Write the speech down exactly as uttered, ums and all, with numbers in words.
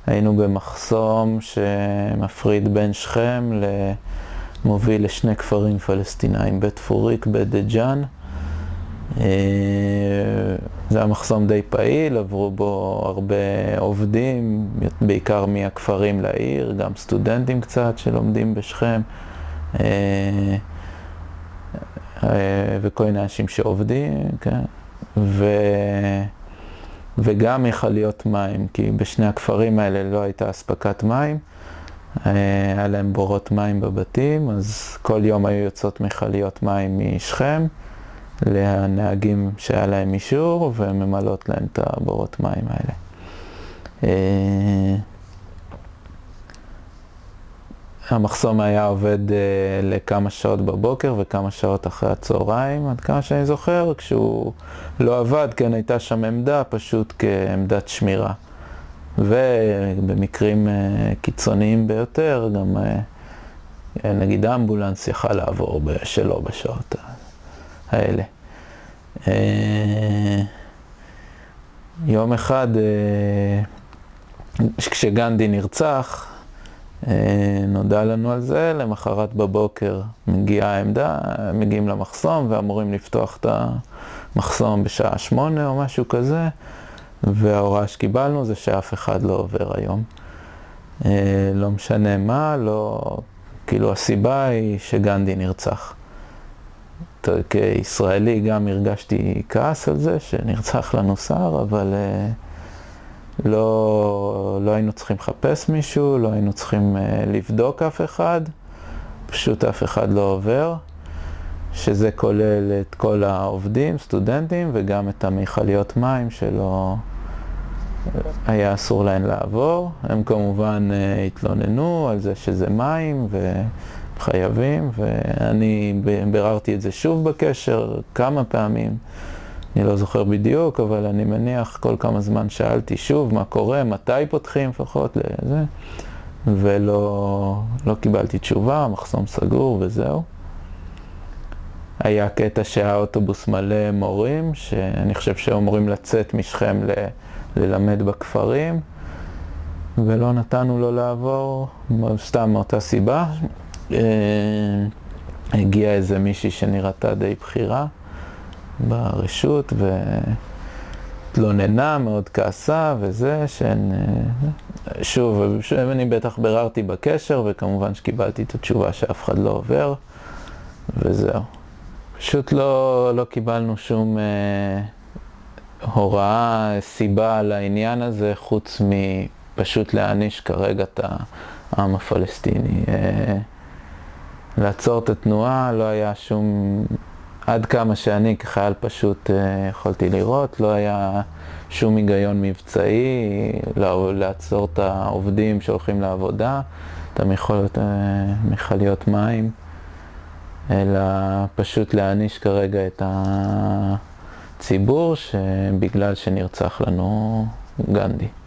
היינו במחסום שמפריד בין שכם למוביל לשני כפרים פלסטינאים, בית פוריק, בית דג'אן. זה היה מחסום די פעיל, עברו בו הרבה עובדים, בעיקר מהכפרים לעיר, גם סטודנטים קצת שלומדים בשכם, וכל מיני אנשים שעובדים, כן? ו... וגם מכליות מים, כי בשני הכפרים האלה לא הייתה אספקת מים, היה להם בורות מים בבתים, אז כל יום היו יוצאות מכליות מים משכם לנהגים שהיה להם אישור, וממלאות להם את הבורות מים האלה. המחסום היה עובד לכמה שעות בבוקר וכמה שעות אחרי הצהריים, עד כמה שאני זוכר. כשהוא לא עבד, כן, הייתה שם עמדה, פשוט כעמדת שמירה. ובמקרים קיצוניים ביותר, גם נגיד האמבולנס יכל לעבור שלא בשעות האלה. יום אחד, כשגנדי נרצח, נודע לנו על זה, למחרת בבוקר מגיעה העמדה, מגיעים למחסום ואמורים לפתוח את המחסום בשעה שמונה או משהו כזה, וההוראה שקיבלנו זה שאף אחד לא עובר היום. לא משנה מה, לא, כאילו הסיבה היא שגנדי נרצח. כישראלי גם הרגשתי כעס על זה שנרצח לנו שר, אבל לא, לא היינו צריכים לחפש מישהו, לא היינו צריכים לבדוק אף אחד, פשוט אף אחד לא עובר, שזה כולל את כל העובדים, סטודנטים, וגם את המכליות מים שלא היה אסור להן לעבור. הם כמובן התלוננו על זה שזה מים וחייבים, ואני ביררתי את זה שוב בקשר כמה פעמים. אני לא זוכר בדיוק, אבל אני מניח כל כמה זמן שאלתי שוב מה קורה, מתי פותחים לפחות לזה, ולא לא קיבלתי תשובה, המחסום סגור וזהו. היה קטע שהאוטובוס מלא מורים, שאני חושב שאומרים לצאת משכם ל, ללמד בכפרים, ולא נתנו לו לעבור, סתם מאותה סיבה. הגיעה איזה מישהי שנראתה די בחירה ברשות, ותלוננה, מאוד כעסה וזה, שהן, שוב, אני בטח ביררתי בקשר, וכמובן שקיבלתי את התשובה שאף אחד לא עובר, וזהו. פשוט לא, לא קיבלנו שום אה, הוראה, סיבה לעניין הזה, חוץ מפשוט להעניש כרגע את העם הפלסטיני. אה, לעצור את התנועה, לא היה שום, עד כמה שאני כחייל פשוט אה, יכולתי לראות, לא היה שום היגיון מבצעי, לא, לעצור את העובדים שהולכים לעבודה, את המכליות, אה, מכליות מים. אלא פשוט להעניש כרגע את הציבור שבגלל שנרצח לנו גנדי.